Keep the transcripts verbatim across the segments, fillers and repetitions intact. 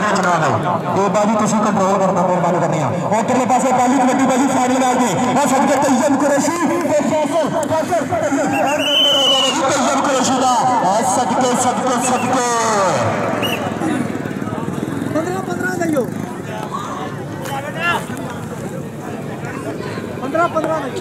चुना है तो बाजी तुम कंट्रोल करना मेहरबानी करनी है और तेरे पास पहली कबड्डी बाजी फाइनल आ गई और सबके तैयब कुरैशी फैसल फैसल तैयब कुरैशी का और सदके सदके सदके पंद्रह पंद्रह नहीं हो पंद्रह पंद्रह नहीं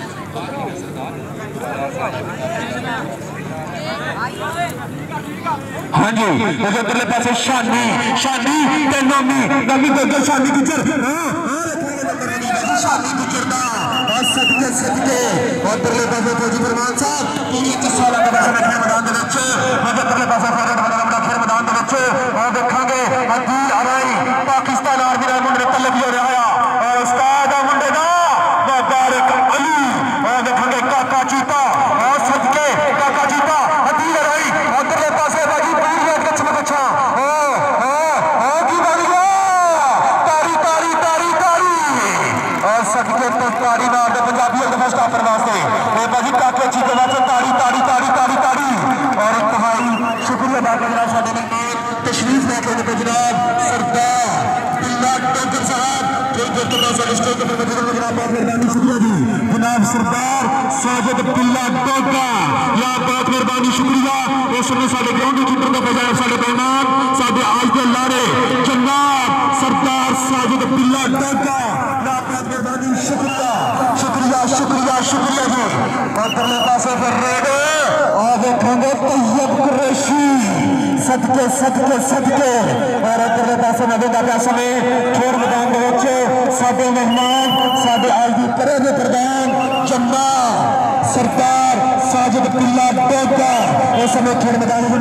हाँ जी उधरले पासे शानी शानी ते नामी नामी को शानी गुजर हां शानी गुजर दा और सदके सदके और उधरले पासे फौजी फरमान साहब पूरी साल का बस खेल मैदान दे विच उधरले पासे फौजी फरमान का खेल मैदान दे विच और देखांगे अदील अराई पाकिस्तान आर्मी दा मुंडे तलब हो रहा है और उस्ताद मुंडे दा मुबारक अली और देखांगे काका चीता और सदके काका चीता अदील अराई और उधरले पासे बाजी पूरी रात के चमक अच्छा ओ ओ ओ की बाजी तारी तारी तारी तारी और सदके तो तारी नाल दे पंजाबी और फर्स्ट हाफ वास्ते ए बाजी काके चीते वास्ते तारी तारी तारी तारी तारी और इंतहाई शुक्रिया अदा करना साडे मेहमान तशरीफ लेके आए जनाब सरदार बिल्ला टोकर साहब जो जो तो साडे स्टेज पे मौजूद हैं जनाब बहुत मेहरबानी शुक्रिया जी जनाब सरदार साजिद बिल्ला टोका या बहुत मेहरबानी शुक्रिया इस समय साडे ग्राउंड की तरफ बजाय साडे मेहमान साडे आज के लारे जनाब सरदार साजिद बिल्ला टोका या बहुत मेहरबानी शुक्रिया शुक्रिया शुक्रिया शुक्रिया जी और तरले पासे फिर रेडे और देखेंगे तैयब कुरैशी सदके सदके सदके और अगले पासे नदी का क्या समय खेल मैदान के बच्चे साडे मेहमान साडे आज की तरह के प्रधान जन्ना सरदार साजिद बिल्ला टोका इस समय खेल मैदान में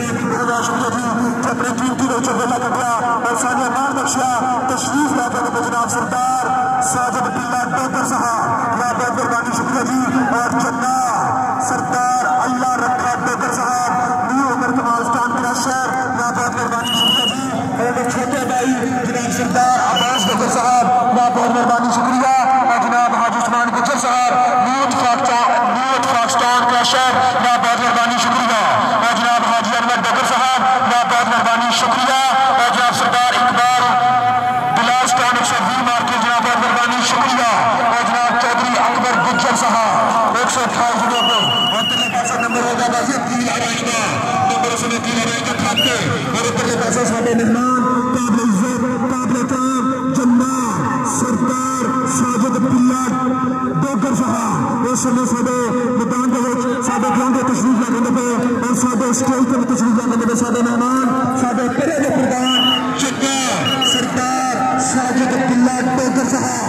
अपने कीमती रोच वेला कटिया और सानिया मान बख्शिया तशरीफ लाकर जनाब सरदार साजिद बिल्ला टोका साहब या बहुत मेहरबानी शुक्रिया जी और जन्ना सरदार अल्लाह रखा टोकर साहब न्यू उमर कमाल स्टान क्रशर या बहुत मेहरबानी शुक्रिया जी मेरे छोटे भाई जनाब सरदार अब्बास टोकर साहब या बहुत मेहरबानी शुक्रिया और जनाब हाजी उस्मान गुजर साहब न्यू इत्तेफाक स्टान क्रशर या बहुत मेहरबानी शुक्रिया और जनाब हाजी अहमद टोकर साहब या बहुत मेहरबानी शुक्रिया और जनाब सरदार इकबाल बिलाल स्टान एक सौ बीस मार्के जनाब बहुत मेहरबानी शुक्रिया और जनाब चौधरी अकबर गुजर साहब एक सौ अट्ठाईस नंबर होगा बाजी तीन आएगा नंबर उसने तीन आएगा खाते और इतने पैसे साडे मेहमान काबिल इज्जत काबिल काम जन्ना सरदार साजिद बिल्ला टोकर साहब इस समय साडे मैदान दे विच साडे ग्राउंड ते तशरीफ लाने पे और साडे स्टेज ते तशरीफ लाने पे साडे मेहमान साडे परे दे प्रधान जन्ना सरदार साजिद बिल्ला टोकर साहब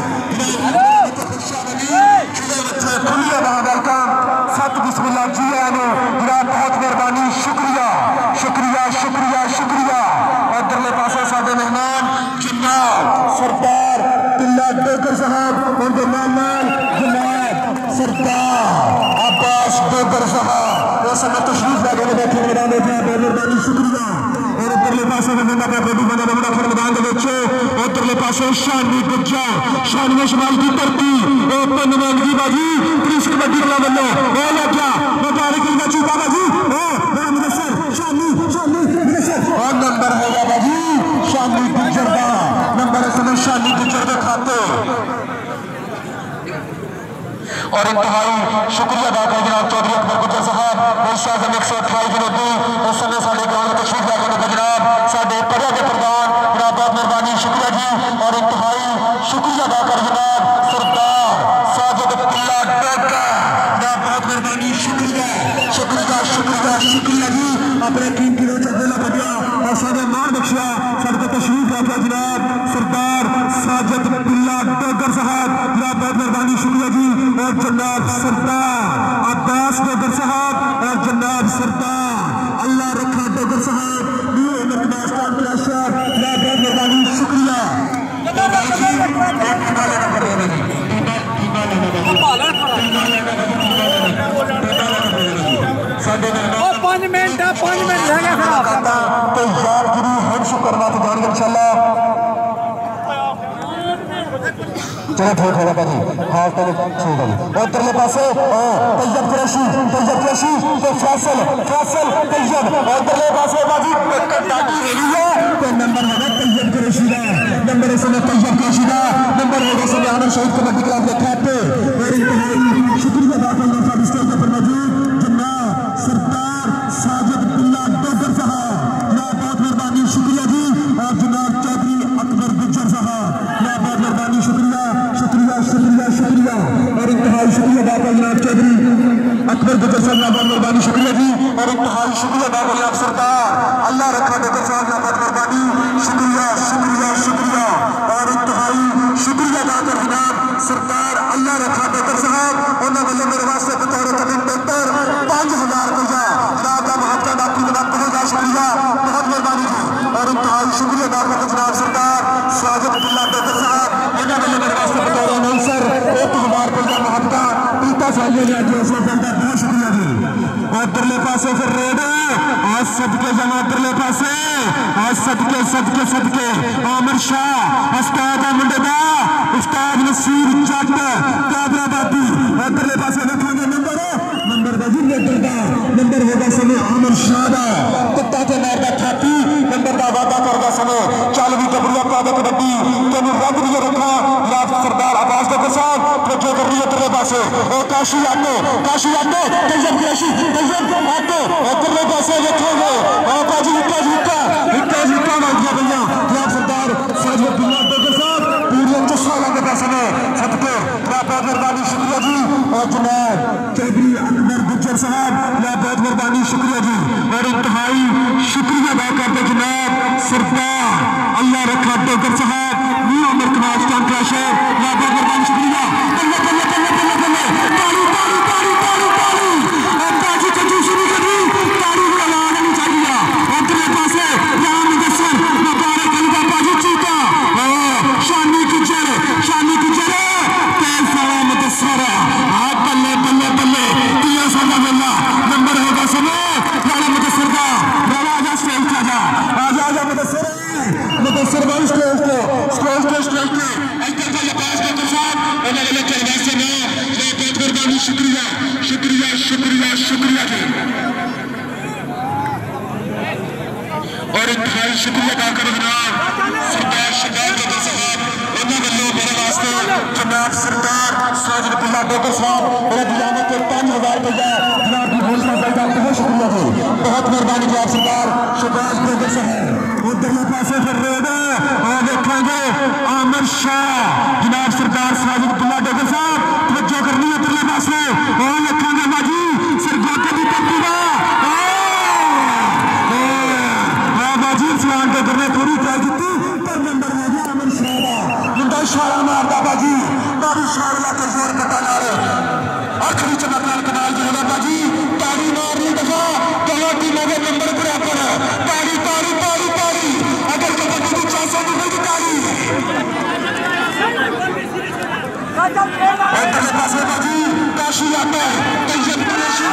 खुलिया वेलकम सत बिस्मिल्लाह जी आने जनाब बहुत मेहरबानी शुक्रिया शुक्रिया शुक्रिया शुक्रिया और दरले पासे साडे मेहमान जनाब सरदार बिल्ला टोकर साहब उनके मेहमान जनाब सरदार अब्बास टोकर साहब इस समय तशरीफ लाके बैठे मैदान में बहुत मेहरबानी शुक्रिया और उधरले पासे बंदा का बेटी बंदा बड़ा खेल मैदान दे विच उधरले पासे शानी गुज्जा शानी शमाल की धरती ओपन मंगदी बाजी क्रिश कबड्डी क्लब वालों ओ लग्या मुबारक का चूका बाजी ओ बड़ा मुदस्सर शानी शानी मुदस्सर और नंबर होगा बाजी शानी गुज्जर का नंबर इस समय शानी गुज्जर के खाते और इंतहाई शुक्रिया अदा करें जनाब चौधरी अकबर गुज्जर साहब शाहजम एक सौ अट्ठाईस विरोधी इस समय साढ़े गाँव में तशरीफ लाकर जनाब साढ़े परे के प्रधान जनाब बहुत मेहरबानी शुक्रिया जी और इंतहाई शुक्रिया अदा कर जनाब सरदार साजिद बिल्ला टोका जनाब बहुत मेहरबानी शुक्रिया शुक्रिया शुक्रिया शुक्रिया जी अपने टीम की रोच वेला बढ़िया और साढ़े मान बख्शिया साढ़े तशरीफ लाकर जनाब सरदार साजिद बिल्ला टोकर साहब जनाब बहुत मेहरबानी शुक्रिया जी और जनाब सरदार अब्बास टोकर साहब और जनाब सरदार अल्लाह रखा टोकर साहब न्यू उमर कमाल स्टान क्रशर जनाब बहुत मेहरबानी शुक्रिया पांच मिनट पांच मिनट रह गया खराब तो यार गिरी हर शुक्र बात जाएंगे इंशाल्लाह चलो ठीक है बाजी हाँ तो ठीक है और तरले पासे तैयब कुरैशी तैयब कुरैशी तो फैसल फैसल तैयब और तरले पासे बाजी टाटी रेडी है तो नंबर है तैयब कुरैशी काशीदा नंबर इस समय तैयब काशीदा नंबर होगा समय आमर शहीद कबड्डी क्लब के खाते और इंतहाई शुक्रिया अदा करना साहब स्टेज पर मौजूद जनाब सरदार साजिद बिल्ला डोगर साहब या बहुत मेहरबानी शुक्रिया जी और जनाब चौधरी अकबर गुज्जर साहब या बहुत मेहरबानी शुक्रिया शुक्रिया शुक्रिया शुक्रिया और इंतहाई शुक्रिया अदा करना चौधरी अकबर गुज्जर साहब या बहुत मेहरबानी शुक्रिया जी और इंतहाई शुक्रिया अदा करना सरदार अल्लाह रखा डोगर साहब या बहुत मेहरबानी शुक्रिया शुक्रिया शुक्रिया और इंतहाई शुक्रिया अदा कर जनाब सरदार अल्लाह रखा डॉक्टर साहब उन्होंने वाले मेरे वास्ते बतौर कमेंटेटर पांच हजार रुपया जनाब का महत्व आपकी जनाब बहुत ज्यादा शुक्रिया बहुत मेहरबानी जी और इंतहाई शुक्रिया अदा करते जनाब सरदार साजिद बिल्ला डॉक्टर साहब उन्होंने वाले मेरे वास्ते बतौर अनाउंसर एक हजार रुपया महत्व पीता सालिया ने जो उसमें बहुत शुक्रिया जी और उधरले पासे फिर रेड आज सदके जमा उधरले पासे आज सदके सदके सदके आमिर शाह उस्ताद मुंडे दा उस्ताद नसीर जट कादराबादी उधरले पासे रखेंगे नंबर नंबर बाजी लेटर दा नंबर होगा समय आमिर शाह दा कुत्ता के मारदा थापी नंबर दा वादा करदा समय चालवी कबड़िया पादा कबड्डी तेन रब नहीं रखा या सरदार अब्बास डॉक्टर साहब प्रजो कर रही है उधरले पासे ओ काशी आटो काशी आटो तैयब कुरैशी तैयब आटो उधरले पासे रखेंगे ओ बाजी हिक्का हिक्का हिक्का हिक्का मार दिया भैया या सरदार साजिद बिल्ला डॉक्टर साहब पूरे चश्मा लगे पैसे में सदके बहुत मेहरबानी शुक्रिया जी और जनाब चौधरी अकबर गुज्जर साहब या बहुत मेहरबानी शुक्रिया जी और इंतहाई शुक्रिया अदा करते जनाब सरदार अल्लाह रखा डॉक्टर साहब न्यू उमर कमाल स्टॉन क्रैशर या बहुत मेहरबानी शुक्रिया बल्ले बल्ले बल्ले बल्ले बल्ले ताली ताली ताली ताली ताली और बाजी चंचू शुरू कर दी ताली का लाना नहीं चाहिए और तेरे पासे यहाँ मुदस्सर मुबारक अली का बाजी चीता शानी गुज्जर शानी गुज्जर तेल सारा मुदस्सर हाथ बल्ले बल्ले बल्ले तिया सादा बल्ला नंबर होगा समय लाला मुदस्सर का लाला आजा स्टेज पे आजा आजा आजा मुदस्सर मुदस्सर भाई स्टेज पे स्टेज पे स्टेज पे अंकल का लिबास का किसान उन्होंने ले चल वैसे में ये बहुत मेहरबानी शुक्रिया शुक्रिया शुक्रिया शुक्रिया जी और इंतहाई शुक्रिया अदा करें जनाब सरदार शहजाद डॉक्टर साहब उन्होंने वालों मेरे वास्ते जनाब सरदार साजिद बिल्ला डॉक्टर साहब मेरे दिलाने के पांच हजार रुपया जनाब की घोषणा करता बहुत शुक्रिया जी बहुत मेहरबानी जनाब सरदार शहजाद डॉक्टर साहब उधरले पासे फिर रेड और देखेंगे आमिर शाह जनाब सरदार साजिद बिल्ला डॉक्टर साहब तवज्जो करनी है उधरले पासे और देखेंगे बाजी सरगोटे की पट्टी का बाजी इस्लाम के करने थोड़ी ट्राई की पर नंबर हो गया आमिर शाह का मुंडा इशारा मारता बाजी बाजी इशारा लाके जोर कटा ला रहे आखिरी चमकदार कमाल जो है बाजी ताड़ी मारनी दफा दोनों टीमों के नंबर बराबर है ताड़ी ताड़ी ताड़ी ताड़ी अगर कबड्डी की चार सौ की बड़ी ताड़ी और तेरे पास है बाजी काशी आता है तैयब कुरैशी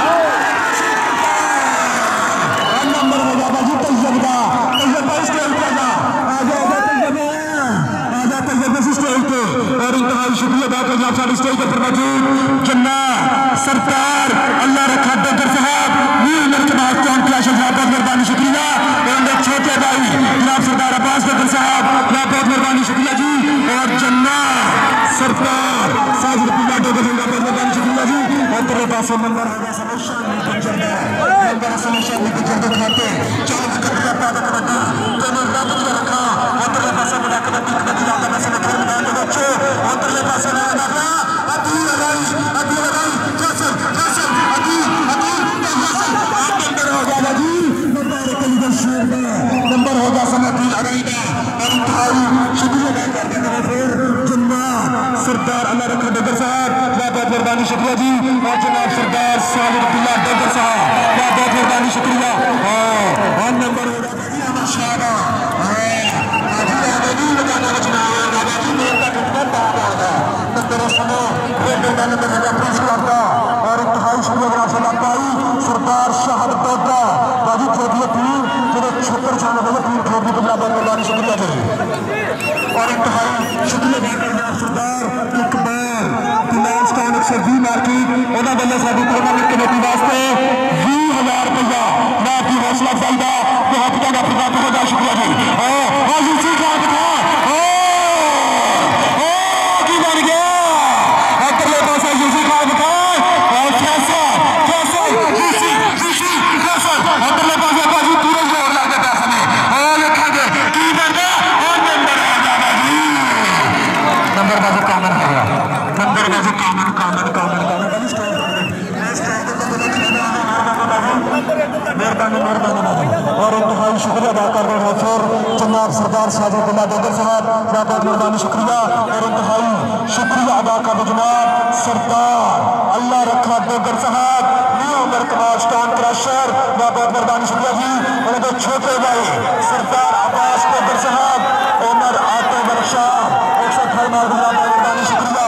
नंबर हो गया बाजी तैयब का तैयब भाई स्टेज पे आजा आजा आजा तैयब आजा तैयब इस स्टेज पे और इंतहाई शुक्रिया अदा करना आप सारे स्टेज पर मौजूद जनाब सरदार अल्लाह रखा डॉक्टर साहब न्यू उमर कमाल स्टॉन क्रैशर साहब बहुत मेहरबानी शुक्रिया और उनके छोटे भाई जनाब सरदार अब्बास डॉक्टर साहब बहुत मेहरबानी शुक्रिया जी और जनाब सरदार साजिद बिल्ला डॉक्टर साहब बहुत मेहरबानी शुक्रिया जी और तेरे पास नंबर होगा समस्या नहीं गुजर नंबर समस्या नहीं गुजर दिखाते चालीस कबड्डी पैदा कबड्डी तेने रब नहीं रखा और तेरे पास बड़ा कबड्डी कबड्डी जाता मैं सब खेल मैदान के बच्चे और तेरे पास ना ना अभी लगाई अभी लगाई कैसल कैसल अभी अभी कैसल आप नंबर हो गया बाजी नंबर कली का शेर में नंबर होगा समय की अराइदा और इंतहाई शुक्रिया अदा करते हैं फिर जनाब सरदार अल्लाह रखा डॉक्टर साहब बहुत मेहरबानी शुक्रिया जी और जनाब सरदार साजिद बिल्ला डॉक्टर साहब बहुत बहुत मेहरबानी शुक्रिया और नंबर होगा बाजी आमिर शाह का बाजी आबादी लगाना बचना है बाजी मेरे का कितना दादा होगा नंबर समय रेड नंबर होगा प्रिंस क्लब का और इंतहाई शुक्रिया अदा करता हूं सरदार शाहद डोडा बाजी खेलिए टीम जो छप्पर छाने वाले टीम खेली को बहुत मेहरबानी शुक्रिया जी और इंतहाई शुक्रिया अदा करता सरदार इकबाल कमाल स्टॉन एक सौ बीस मार्किट उन्होंने वाले साडी टूर्नामेंट कमेटी वास्ते बीस हजार रुपया मैं आपकी हौसला अफजाई का बहुत बहुत शुक्रिया जी और और इंतहाई शुक्रिया अदा कर रहे हैं फिर जनाब सरदार साजिदुल्लाह डोगर साहब, बहुत मेहरबानी शुक्रिया। और इंतहाई शुक्रिया अदा कर रहे जनाब सरदार अल्लाह रखा डोगर साहब, न्यू उमर कमाल स्टोन क्रशर, बहुत मेहरबानी शुक्रिया जी। उन्होंने छोटे भाई सरदार अब्बास डोगर साहब, उमर आटो वर्कशॉप एक सौ अठाई मार मेहरबानी शुक्रिया।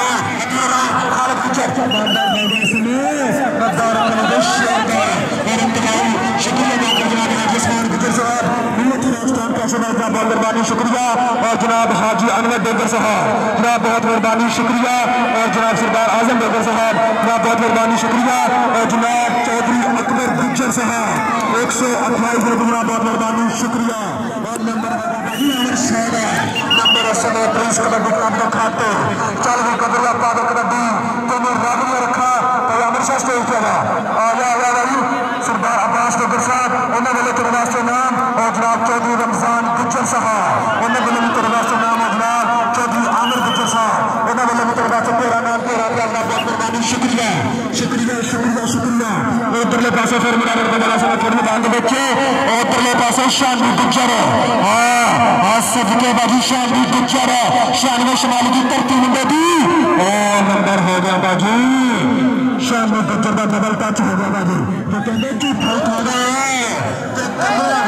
बहुत मेहरबानी शुक्रिया। और जनाब हाजी अनवर डोगर साहब, जनाब बहुत मेहरबानी शुक्रिया। और जनाब सरदार आजम डोगर साहब, जनाब बहुत मेहरबानी शुक्रिया। और जनाब चौधरी अकबर गुज्जर साहब एक सौ अट्ठाईस रुपया, बहुत मेहरबानी शुक्रिया। और नंबर नंबर समय प्रिंस कबड्डी क्लब के खाते चल भी कदरिया पादो कबड्डी तुम्हें रब ने रखा तो अमृतसर स्टेज पे आ जा भाई सरदार अब्बास डोगर साहब, उन्होंने वाले तेरे वास्ते नाम। और जनाब चौधरी रमजान गुज्जर साहब, उन्होंने वाले तेरे वास्ते नाम। और जनाब चौधरी आमिर गुज्जर साहब, उन्होंने वाले तेरे वास्ते तेरा नाम तेरा अल्लाह बहुत मेहरबानी शुक्रिया शुक्रिया शुक्रिया शुक्रिया। उधरले पासे फिर मुराद बड़ा सा फिर मैदान के बच्चे उधरले पासे शानी गुज्जर हाँ सदके बाजी शानी गुज्जर शानवे शमाल की धरती मुंडे दी और नंबर हो गया बाजी शानी गुज्जर का डबल टच हो गया बाजी तो कहते कि फाइट हो गया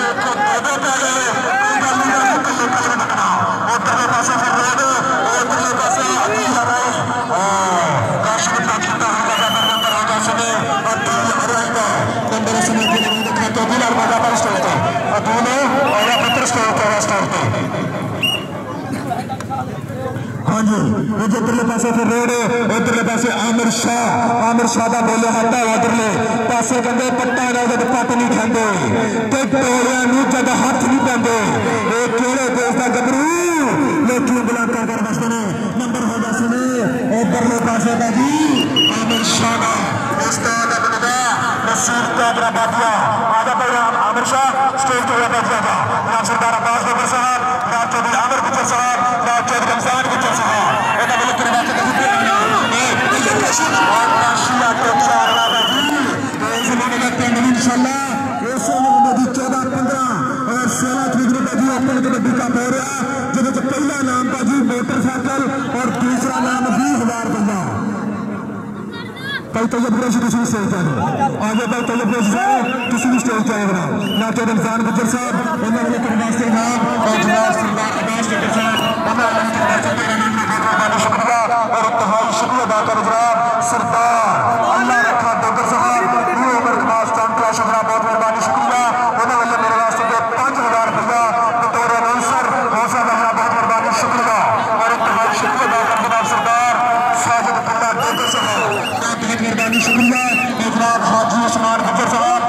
हाँ जी उधरले पासे फिर रेड उधरले पासे आमिर शाह आमिर शाह का बोले हटा उधरले पासे कहते पट्टा ना पट नहीं खाते टोलिया जब हाथ नहीं पाते केड़े देश का गबरू लेकिन बुलाकर कर बसते ने नंबर हो गया सुने उधरले पासे का जी आमिर शाह उस्ताद बनदा नसीर कादरा बादिया आजा भाई आमिर शाह स्टेज पे बैठ जाएगा। जनाब सरदार अब्बास डोगर साहब, जनाब चौधरी आमिर गुज्जर साहब, जनाब चौधरी रमजान गुज्जर साहब एदा बोले तेरे बात कहते और राशिया के चार लाख जी ऐसे लोग लगते हैं इंशाल्लाह ये सोने नदी चौदह पंद्रह और सोलह तरीक को जी ओपन कबड्डी का हो रहा जिसमें पहला नाम बाजी मोटरसाइकिल और दूसरा नाम बीस हजार रुपया भाई तैयब कुरैशी किसी भी स्टेज पर आगे भाई तैयब कुरैशी किसी भी स्टेज पर आएगा ना तो रमजान गुज्जर साहब उन्होंने के वास्ते नाम और जनाब सरदार अब्बास डोगर साहब उन्होंने के वास्ते तेरा नाम में बहुत शुक्रिया और इंतहाई शुक्रिया अदा कर जनाब सरदार अल्लाह रखा डोगर साहब न्यू उमर कमाल स्टोन क्रशर बहुत मेहरबानी शुक्रिया। उन्होंने मेरे वास्ते के पाँच हजार रुपया बतौर अनाउंसर हौसला देना बहुत मेहरबानी शुक्रिया और इंतहाई शुक्रिया अदा कर जनाब सरदार साजिदुल्लाह डोगर साहब बहुत मेहरबानी शुक्रिया। जनाब हाजी उस्मान गुज्जर साहब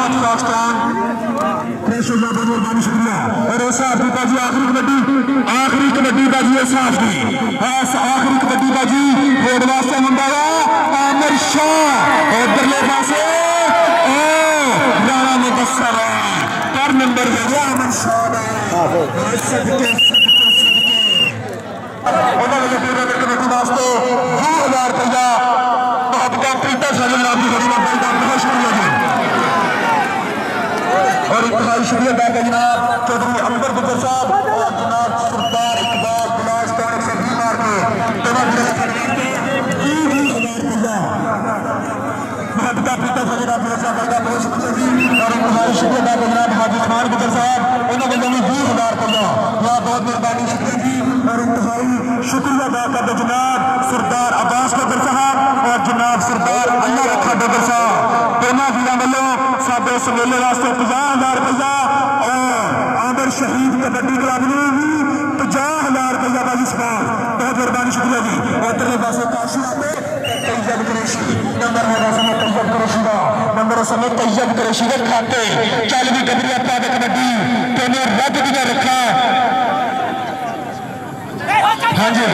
बहुत मेहरबानी शुक्रिया। और उस आपकी बाजी आखिरी कबड्डी आखिरी कबड्डी बाजी है साफ की आखिरी कबड्डी बाजी रोड वास्ते मुंडा आमिर शाह उधरले पासे राणा मुदस्सर पर नंबर हो गया आमिर शाह उन्होंने पूरे कबड्डी वास्ते दो हजार रुपया और इंतहाई शुक्रिया अदा कर जनाब चौधरी अकबर गुज्जर साहब और जनाब सरदार इकबाल गुलास तौर से भी मार के दोनों हजार रुपया महबता पिता सजरा का बहुत शुक्रिया जी। और इंतहाई शुक्रिया अदा कर जनाब हाजी खान गुज्जर साहब उन्होंने भी बीस हजार रुपया यहाँ बहुत मेहरबानी शुक्रिया जी। और इंतहाई शुक्रिया अदा कर जनाब सरदार अब्बास डोगर साहब और जनाब सरदार अल्लाह रखा डोगर साहब दोनों वीरों वालों साडे इस मेले वास्ते पचास हजार रुपया और आमिर शहीद कबड्डी क्लब ने भी पचास हजार रुपया बाजी सपाल बहुत मेहरबानी शुक्रिया जी। और तेरे पास काशिया पे तैयब कुरैशी नंबर होगा समय तैयब कुरैशी का नंबर समय तैयब कुरैशी के खाते चल भी कबड्डी पाद कबड्डी तेने रब दिया रखा हाँ जी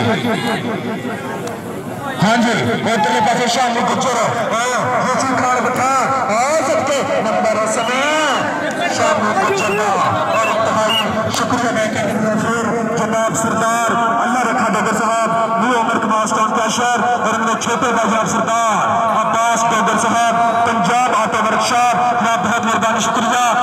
हाँ जी उधरले पासे शानी गुज्जर हसन खान बठा आ सकते नंबर समय शानी गुज्जर का और इंतहाई शुक्रिया मैं कहूँगा फिर जनाब सरदार अल्लाह रखा डोगर साहब न्यू उमर कमाल स्टोन क्रशर और इनके छोटे भाई सरदार अब्बास डोगर साहब पंजाब ऑटो वर्कशॉप बहुत मेहरबानी शुक्रिया।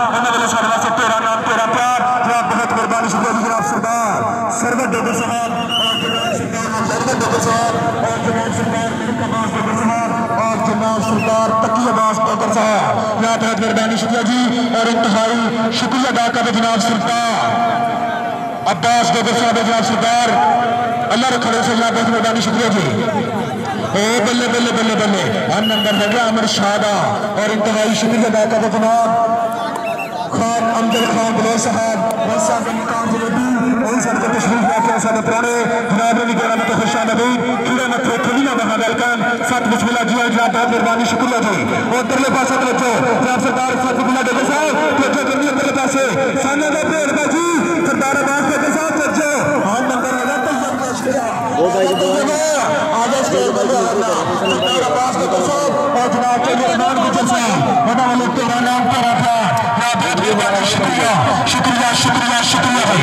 मेहरबानी शुक्रिया जी। और इंतहाई शुक्रिया अदा करते जनाब सरकार अब्बास गदर साहब जनाब सरकार अल्लाह रखड़े से जनाब बहुत मेहरबानी शुक्रिया जी। ओ बल्ले बल्ले बल्ले बल्ले हम नंबर हो गया अमर शादा। और इंतहाई शुक्रिया अदा करते जनाब खान अमजद खान बलोच साहब वैसा मकान जलेबी और सबके तशरीफ लेके सारे पुराने जनाब ने कहना मत खुश आमदीद कीड़े मथे खुलिया बहा वेलकम सत बिस्मिल्लाह जी जनाब बहुत मेहरबानी शुक्रिया जी। और तरले पासे तवज्जो जनाब सरदार सत बिस्मिल्लाह देखे साहब तवज्जो करनी है तरले पासे साने का भेड़ बाजी सरदार अब्बास देखे साहब तवज्जो हां नंबर हो जाता है शुक्रिया वो भाई आदेश के सरदार अब्बास देखे साहब और जनाब के मेहमान गुजर साहब बड़ा वाले तेरा नाम पर आता शुक्रिया शुक्रिया शुक्रिया शुक्रिया भाई।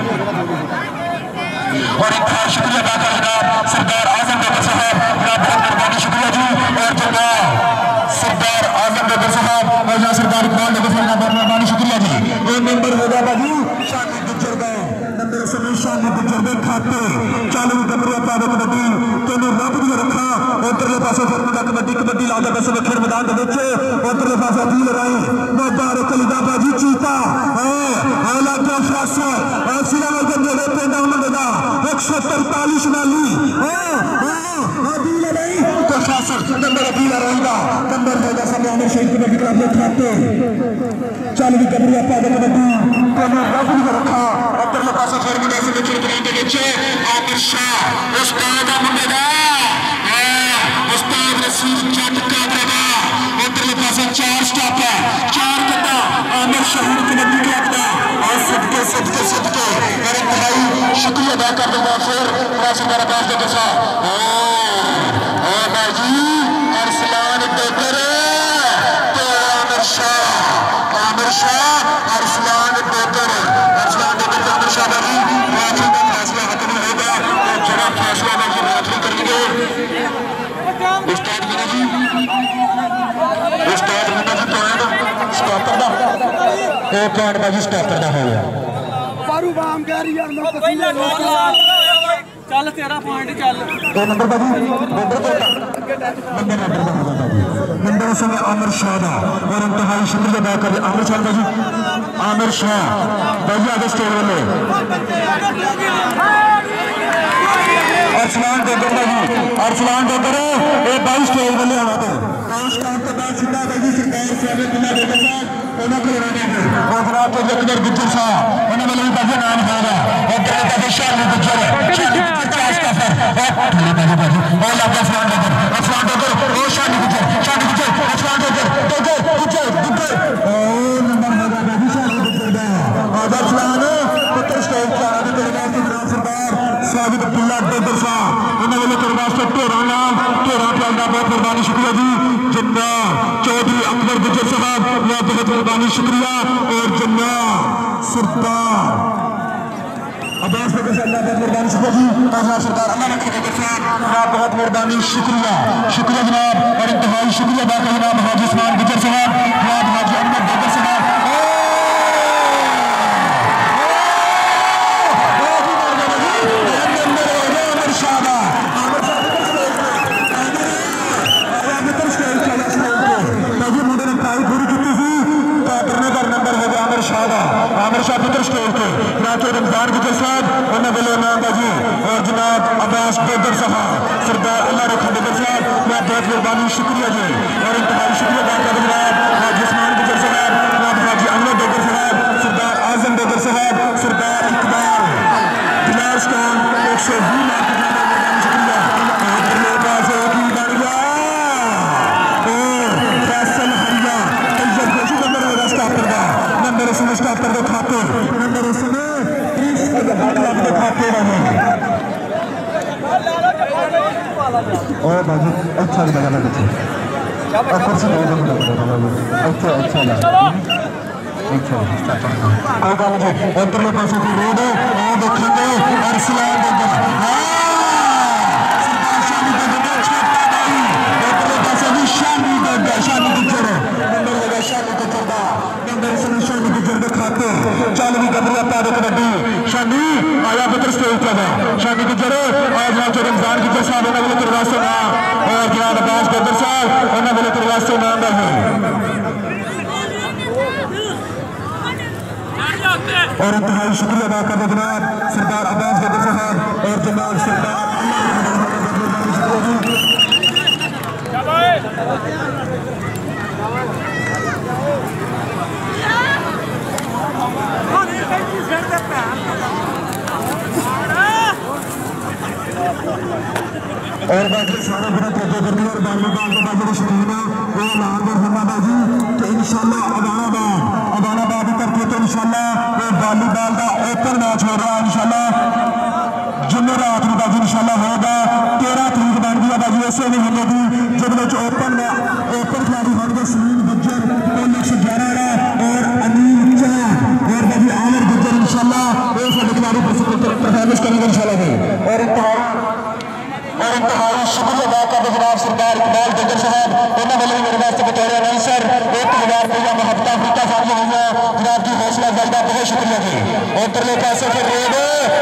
और इंतहा शुक्रिया अदा कर जनाब सरदार आजम बेगर साहब जनाब बहुत मेहरबानी शुक्रिया जी। और जनाब सरदार आजम बेगर साहब और जनाब सरदार इकबाल बेगर साहब बहुत मेहरबानी शुक्रिया जी। और नंबर होगा बाजू शानी गुजरगा नंबर समय शानी गुजरगे खाते चालू कमरे पावे कबड्डी तेन रब दी रखा उधरले पासे फरमादा कबड्डी कबड्डी लादा बस खेल मैदान दे विच उधरले पासे दी लड़ाई मुबारक अलीदा बाजी चीता हां आला का फैसला और सिला गंजे दे पेंडा उन्होंने दा एक सौ तरतालीस नाली हां हां दी लड़ाई तो फैसला नंबर दी लड़ाई दा नंबर है जैसा आमिर शहीद कबड्डी क्लब में खाते चालू कमरे पावे कबड्डी तेन रब दी रखा उधरले पासे फरमादा से खेल मैदान दे विच आमिर शाह उस्ताद मुंडे दा उस्ताद रसीद जट कादरवा उधरले पासे चार स्टॉप है चार कटा आमिर शहीद कबड्डी क्लब दा और सदके सदके सदके और इंतहाई शुक्रिया अदा कर दूंगा फिर सरदार अब्बास बेगर साहब ओ ओ बाजी अरसलान बेगर तो आमिर शाह आमिर शाह अरसलान बेगर अरसलान बेगर आमिर शाह बाजी राफी का फैसला खत्म होगा और जरा फैसला बाजी राफी करेंगे उस्ताद जी उस्ताद मुंडा जी पॉइंट स्टॉपर दा ए पॉइंट बाजी स्टॉपर दा हो गया पारू बाम कह रही यार मैं पसीने चल तेरा पॉइंट चल दो नंबर बाजी नंबर नंबर नंबर नंबर समय आमिर शाह दा और इंतहाई शुक्रिया अदा कर आमिर शाह बाजी आमिर शाह बाजी आगे स्टेज वाले अरसलान बेगर बाजी अरसलान बेगर ए बाईस स्टेज वाले आना तो काउंस काम के बाद सीधा बाजी सरकार साहब बिल्ला बेगर साहब उन्होंने को रहने दे और जनाब के जकदर गुज्जर साहब उन्होंने वाले बाजी नाम होगा और तेरे बाजी शानी गुज्जर शानी गुज्जर चार स्टाफर और बाजी बाजी और लाभ अरसलान बेगर अरसलान बेगर और शानी गुज्जर शानी गुज्जर अरसलान बेगर बेगर गुज्जर गुज्जर ओ नंबर होगा बाजी शानी गुज्जर दा और अरसलान पुत्र स्टेज पे आने के बाद जनाब सरदार साबित अब्दुल्ला बेगर साहब उन्होंने वाले तेरे वास्ते तेरा नाम तेरा प्यार दा बहुत मेहरबानी शुक्रिया जी। जन्ना चौधरी अकबर गुज्जर साहब बहुत बहुत मेहरबानी शुक्रिया। और जन्ना सरदार अब्बास बेगर साहब बहुत मेहरबानी शुक्रिया जी। और सरदार अल्लाह रखे बेगर साहब बहुत मेहरबानी शुक्रिया शुक्रिया जनाब। और इंतहाई शुक्रिया अदा कर जनाब हाजी उस्मान गुज्जर साहब जनाब हाजी अहमद बेगर साहब आमिर शाह पुत्र स्टेज पे जनाब रमजान गुजर साहब उन्होंने वाले नाम बाजी और जनाब अब्बास बेगर साहब सरदार अल्लाह रखा बेगर साहब मैं बहुत मेहरबानी शुक्रिया जी। और इंतहाई शुक्रिया अदा कर जनाब हाजी उस्मान गुजर साहब जनाब हाजी अहमद बेगर साहब सरदार आजम बेगर साहब सरदार इकबाल गिलास खान एक सौ बीस लाख शुक्रिया नंबर उसमें स्टॉपर के खाते नंबर उसमें क्लब के खाते रहे और बाजी अच्छा लगा लगा अच्छा अच्छा अच्छा अच्छा लगा अच्छा और काम जो अंदर में पास की रोड है और देखेंगे अरसलान बेगर हां सरदार शानी बेगर छोटा भाई अंदर में पास भी शानी बेगर शानी गुजर नंबर लगा शानी गुजर दा नंबर से शानी गुजर के खाते चालवी कमरे पावे कबड्डी शानी आया पुत्र स्टेज पे है शानी गुजर और जनाब रमजान गुजर साहब उन्होंने वाले तरवासे नाम और जनाब अब्बास बेगर साहब उन्होंने वाले तरवासे नाम है और इंतहाई शुक्रिया अदा करते जनाब सरदार अब्बास बदर साहब और जनाब सरदार और बाकी सारे बड़ा तोते करते और बालू बाल के बाजू शकीन है वो लाल और हमाबाजी तो इंशाल्लाह अदानाबाद अदानाबाद करके तो इंशाल्लाह वो बालू बाल का ओपन मैच हो रहा है इंशाल्लाह जुमेरात में बाजी इंशाल्लाह होगा तेरह तरीक बन गया बाजी ऐसे नहीं होगी जब ओपन ओपन खिलाड़ी होंगे सलीम गुज्जर एक सौ ग्यारह और अनिल चाह और बाजी आमिर गुज्जर इंशाल्लाह वो सारे खिलाड़ी परफॉर्मेंस करेंगे इंशाल्लाह और और इंतहाई शुक्रिया अदा करते जनाब सरदार इकबाल गुज्जर साहब उन्होंने वाले मेरे वास्ते बतौर अनाउंसर एक हजार रुपया मोहब्बत अफ्रीका साझी हुई है जनाब की हौसला अफजाई का बहुत शुक्रिया जी और तरले पैसे के रेड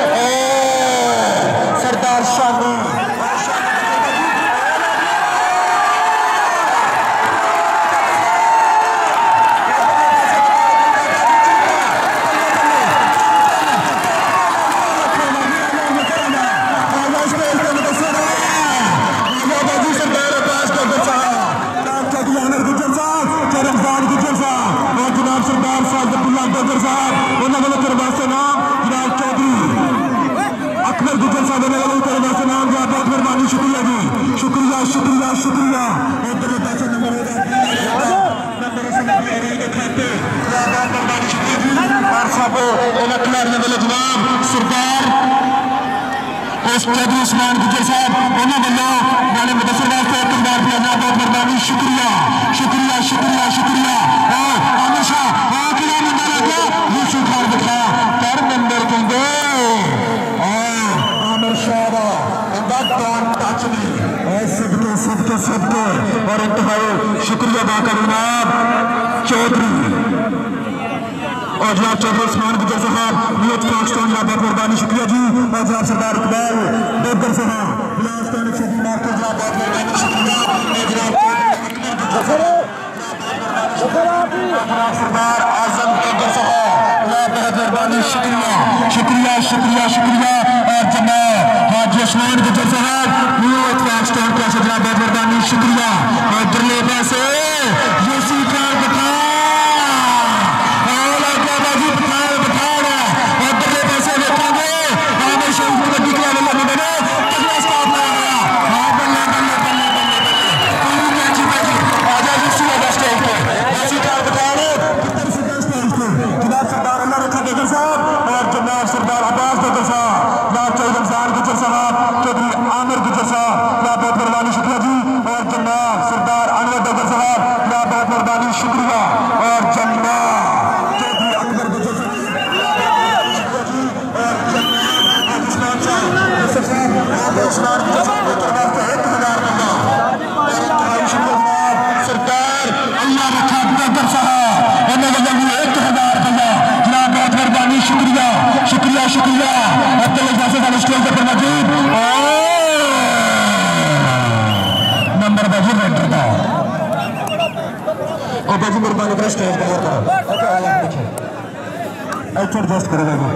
सरदार शानी शुक्रिया जी शुक्रिया शुक्रिया शुक्रिया जनाब सरदार चौधरी उस्मान गुज्जर साहब उन्होंने वालों नाले मुदस्सिर वास्ते एक हजार रुपया बहुत बहुत मेहरबानी शुक्रिया शुक्रिया शुक्रिया शुक्रिया हमेशा किला नंबर आ गया यूसुफ खान दिखा पर नंबर कहते आमिर शाह टच में सबके सबके सबके और इंतहाई शुक्रिया अदा कर जनाब चौधरी और जनाब चौधरी उस्मान गुज्जर साहब न्यूज पाकिस्तान जनाब बहुत मेहरबानी शुक्रिया जी और जनाब सरदार इकबाल बेगर साहब बिलासपुर शहीद मार्केट जनाब बहुत मेहरबानी शुक्रिया सरदार आजम बेगर साहब जनाब बहुत मेहरबानी शुक्रिया शुक्रिया शुक्रिया शुक्रिया और जनाब हाजी उस्मान गुज्जर साहब न्यूज पाकिस्तान का जनाब बहुत मेहरबानी शुक्रिया और दिल्ली पैसे यूसुफ खान बता सरदार अब्बास बदर साहब जनाब चौधरी रमजान गुज्जर साहब चौधरी आमिर गुज्जर साहब जनाब बहुत मेहरबानी शुक्रिया जी और जनाब सरदार अनवर बदर साहब जनाब बहुत मेहरबानी शुक्रिया और जनाब चौधरी अकबर गुज्जर सरदार अल्लाह रखा बदर साहब उन्होंने एक हजार रुपया जनाब बहुत मेहरबानी शुक्रिया शुक्रिया शुक्रिया स्टेज पर मौजूद नंबर बाजी वेंटर का और बाजी मेहरबानी कर स्टेज पर एडजस्ट करेगा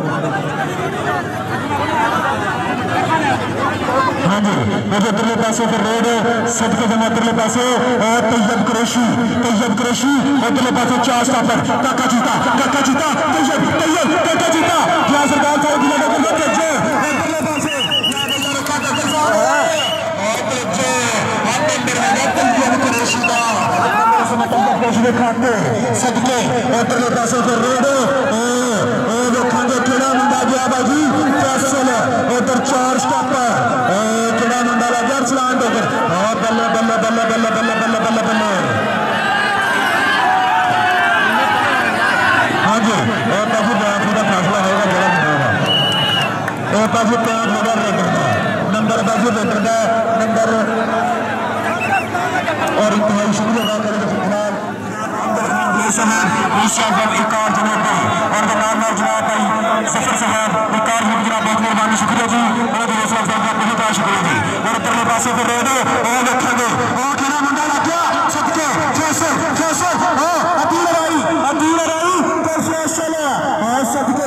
हाँ जी मुझे तरले पासे पर रोड सदके जमा तरले पासे और तैयब कुरैशी तैयब कुरैशी और तरले पासे चार स्टॉपर काका जीता काका जीता तैयब तैयब काका जीता यहाँ सरकार साहब की लगा कर तेजे और तरले पासे यहाँ बल्ला रखा काका साहब और तेजे और नंबर है तैयब कुरैशी का नंबर से तैयब कुरैशी के खाते सदके और तरले पासे पर रोड और लोखांगे केड़ा मुंडा गया बाजी फैसल उधर चार स्टॉपर केड़ा मुंडा लग गया चलान देकर और बल्ले बल्ले बल्ले बल्ले बल्ले बल्ले बल्ले बल्ले हाँ जी और बाजी बाजी का फैसला होगा जरा होगा और बाजी पाँच नंबर लेकर का नंबर बाजी लेकर का नंबर और इंतहाई शुक्रिया अदा करेंगे फिलहाल साहब एक और जनाब और जनाब जनाब भाई सफर साहब एक और जनाब बहुत मेहरबानी शुक्रिया जी और बहुत बहुत शुक्रिया जी और तरले पासे पर रोड और रखेंगे और केड़ा मुंडा लग गया सदके फैसल फैसल अपील राई अपील राई पर फैसल और सदके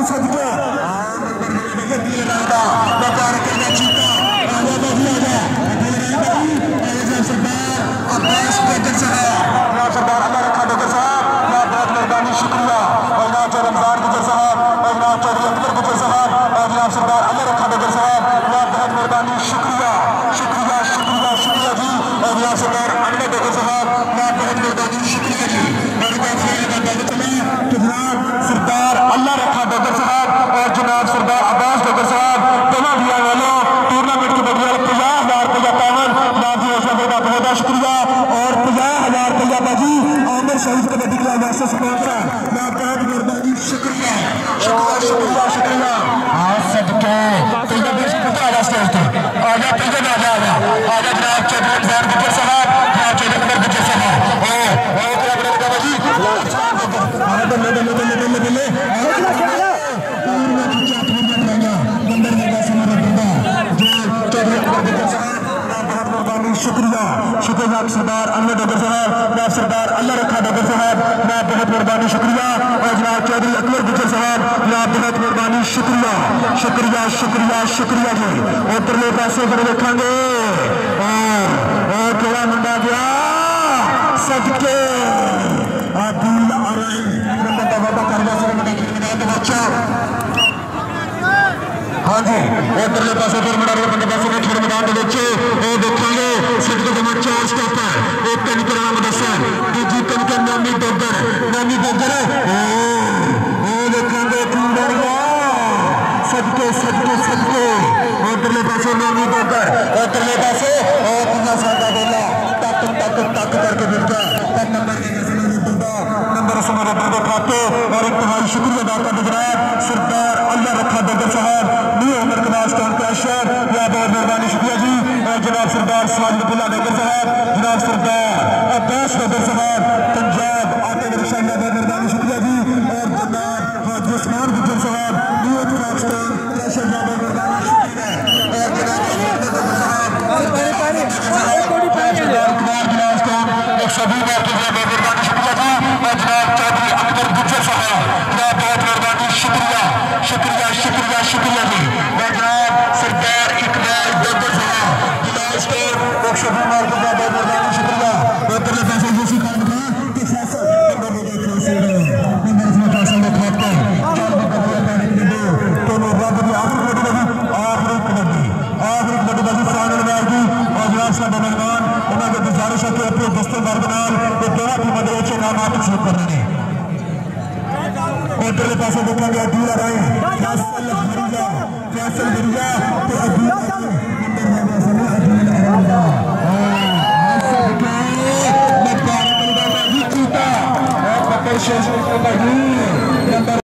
शुक्रिया शुक्रिया सरदार अल्लाह डगर साहब, मैं सरदार अल्लाह रखा डगर साहब, मैं बहुत मेहरबानी शुक्रिया। और जनाब चौधरी अकबर गुजर साहब, मैं बहुत मेहरबानी शुक्रिया शुक्रिया शुक्रिया शुक्रिया जी। उधरले पासे फिर देखेंगे और थोड़ा मुंडा गया सदके आदिल आराई नंबर का वादा कर बच्चा। हाँ जी उधरले पासे फिर मुंडा बंदे पासे में खेल मैदान के देखेंगे सदके जमा चार स्टॉप है। एक कन कराना मुदस्सर, दूजी कन के नामी डोगर नामी डोगर देखेंगे सदके सदके सदके उधरले पासे नामी डोगर उधरले पासे और पूरा सादा बोला टक टक टक करके मिल गया तब नंबर नंबर समय दे खाते। और इंतहाई शुक्रिया अदा करते जनाब सरदार अल्लाह रखा डगर साहब, न्यू उमर कमाल स्टॉन क्रैशर, या बहुत मेहरबानी शुक्रिया जी। और जनाब सरदार साजिदुल्लाह डगर साहब, जनाब सरदार अब्बास डगर साहब पंजाब आते बहुत मेहरबानी शुक्रिया जी। और जनाब हाजी उस्मान गुजर साहब न्यू कमाल स्टॉन क्रैशर, बहुत मेहरबानी शुक्रिया। और जनाब सभी बातों में मेहरबानी शुक्रिया जी। और जनाब चौधरी अकबर गुजर साहब, जनाब बहुत मेहरबानी शुक्रिया शुक्रिया शुक्रिया शुक्रिया जी। और जनाब सरदार इकबाल डगर साहब जिला स्टोर एक सौ बहुत मेहरबानी शुक्रिया। उधरले पासे यूसी खान का कि फैसल नंबर दो फैसल नंबर इसमें फैसल ने खाते चार बकरियां पाने के लिए तो रब की आखिरी कबड्डी आखिरी कबड्डी आखिरी कबड्डी बाजी फाइनल में आएगी। और जनाब साहब मेहमान उन्होंने गुजारिश है कि अपने दोस्तों वर्ग नाल ये दोनों टीमों के अच्छे नाम आप शुरू कर रहे हैं। उधरले पासे देखेंगे अब्दुल राय फैसल गिरिया फैसल गिरिया तो अब्दुल नंबर है अब्दुल अराया और पकड़ शेष नंबर